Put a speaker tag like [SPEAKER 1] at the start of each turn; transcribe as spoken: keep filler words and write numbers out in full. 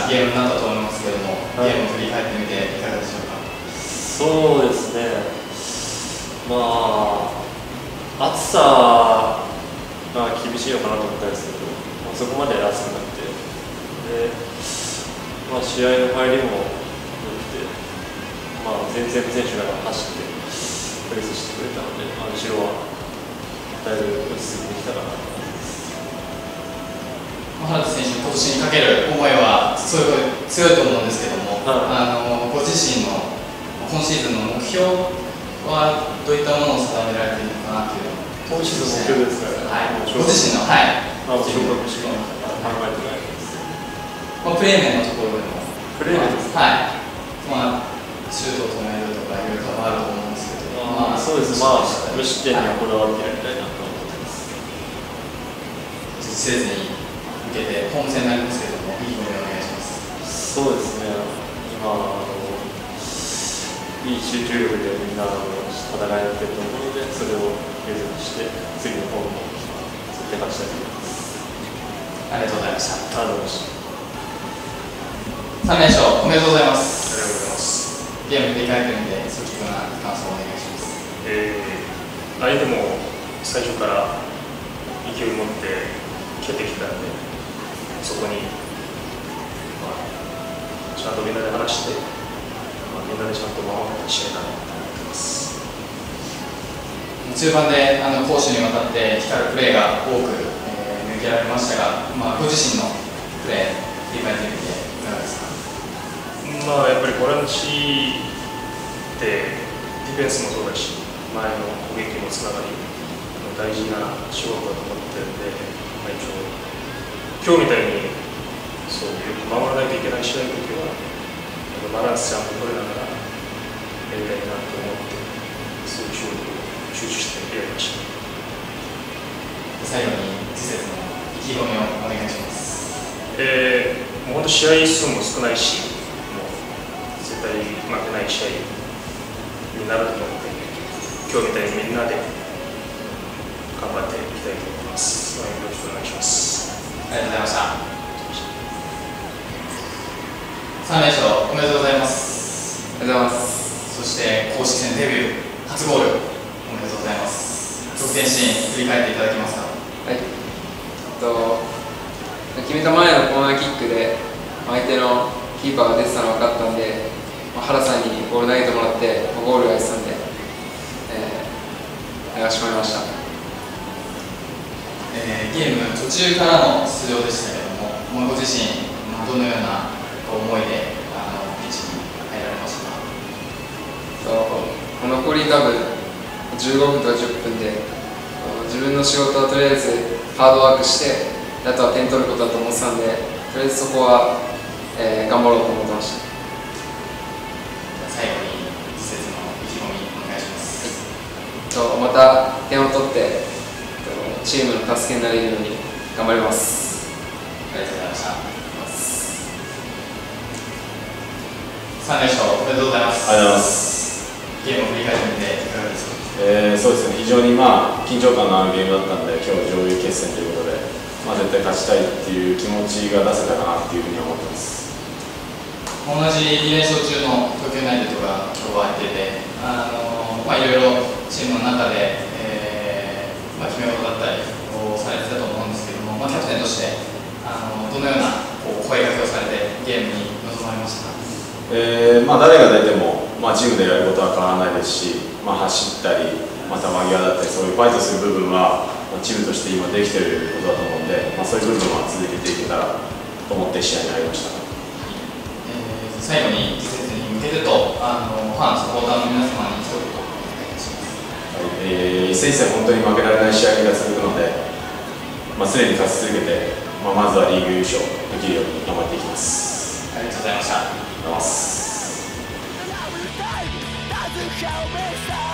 [SPEAKER 1] なゲームになったと思いますけども、はい、ゲームを振り返ってみていかがでしょうか。
[SPEAKER 2] そうですね、まあ暑さが厳しいのかなと思ったんですけど、まあ、そこまで暑くなくて、で、まあ、試合の入りも良くて、まあ、前線の選手が走ってプレスしてくれたので、まあ、後ろはだいぶ落ち着いてきたかなと思います。
[SPEAKER 1] 原田選手、今年にかける思いはすごい強いと思うんですけども、はい、あのご自身の今シーズンの目標はどういったものを定められているのかなというのを、
[SPEAKER 2] 今シーズンの目標ですから、
[SPEAKER 1] はい、ご自身の、はい、
[SPEAKER 2] まあ、昇格しか考えてないです。
[SPEAKER 1] まあ、プレー面のところでも、
[SPEAKER 2] プレー面です
[SPEAKER 1] か、はい、まあ、シュートを止めるとか、いろいろあると思うんですけど、
[SPEAKER 2] まあ、そうです、まあ、無失点にはこだわってやりたいなと思ってます。
[SPEAKER 1] シーズンに向けて、ホーム戦になりますけれども、いい思いをお願いします。
[SPEAKER 2] そうですね、今、あのいい集中力でみんな戦えてると思うので、それを継続して、次のホームも絶対勝ちたいと思います。
[SPEAKER 1] ありがとうございました。
[SPEAKER 2] ありがとうございました。
[SPEAKER 1] さん連勝おめでとうございます。
[SPEAKER 3] ありがとうございます。
[SPEAKER 1] ゲーム振り返ってみて、率直な感想をお願いします。
[SPEAKER 3] えー、相手も最初から勢いを持って蹴ってきたので、そこに、まあ、ちゃんとみんなで話して、まあ、みんなでちゃんと守った試合だなと思ってます。
[SPEAKER 1] 中盤であの攻守にわたって光るプレーが多く、えー、見受けられましたが、まあ、ご自身のプレー振り返ってみていかがですか。
[SPEAKER 3] まあ、やっぱりボランチってディフェンスもそうだし、前の攻撃もつながり大事な仕事だと思ってるんで、まあ、一応今日みたいにそういう守らないといけない試合の時はバランスちゃんと取れながらやりたいなと思って、そういう仕事を集中してやりました。
[SPEAKER 1] 最後に次節の意気込みをお願いします。
[SPEAKER 3] えー、もう本当試合数も少ないし、もう絶対負けない試合になると思って、今日みたいにみんなで頑張っていきたいと思います。よろしくお願いします。
[SPEAKER 1] ありがとうございました。さん連勝おめでとうございます。
[SPEAKER 4] ありがとうございます。
[SPEAKER 1] そして公式戦デビュー初ゴールおめでとうございます。得点シーン振り返っていただけますか。
[SPEAKER 4] はい。えっと決めた前のコーナーキックで相手のキーパーが出てたのが分かったんで、原さんにボール投げてもらってゴールが入ってたんで、えー、流し込みました。
[SPEAKER 1] えー、ゲーム途中からの出場でしたけども、まあ、ご自身、まあ、どのような思いであのピッチに入られましたか。
[SPEAKER 4] そう残り多分じゅうごふんとかじゅっぷんで自分の仕事はとりあえずハードワークしてあとは点取ることだと思ってたんで、とりあえずそこは、えー、頑張ろうと思ってました。
[SPEAKER 1] 最後に次節の意気込みお願いします。
[SPEAKER 4] はい、また点を取ってチームの助けになれるように頑張ります。
[SPEAKER 1] ありがとうございました。さん連勝おめでとうございます。
[SPEAKER 5] ありがとうございます。
[SPEAKER 1] ゲームを振り返ってみていかがですか。
[SPEAKER 5] えー、そうですね、非常に、まあ、緊張感のあるゲームだったので、今日上位決戦ということで、まあ、絶対勝ちたいっていう気持ちが出せたかなっていうふうに思ってます。
[SPEAKER 1] 同じに連勝中の東京ユナイテッドが今日は入ってて、あのまあ、いろいろチームの中で、えーまあ、決め事だったりをされてたと思うんですけども、まあ、キャプテンとしてあのどのようなこう声かけをされてゲームに臨まれましたか。
[SPEAKER 5] えーまあ、誰が出ても、まあ、チームでやることは変わらないですし、まあ、走ったり、また間際だったり、そういうファイトする部分は、まあ、チームとして今できていることだと思うので、まあ、そういう部分は続けていけたらと思って試合に入りました。
[SPEAKER 1] えー、最後に季節に向けてとあのファン、サポーターの皆様に一言お願いします。
[SPEAKER 5] はい、えー、一戦一戦本当に負けられない試合が続くので、まあ、常に勝ち続けて、まあ、まずはリーグ優勝できるように頑張っていきます。
[SPEAKER 1] ありがとうございました。
[SPEAKER 5] ありがとうございます。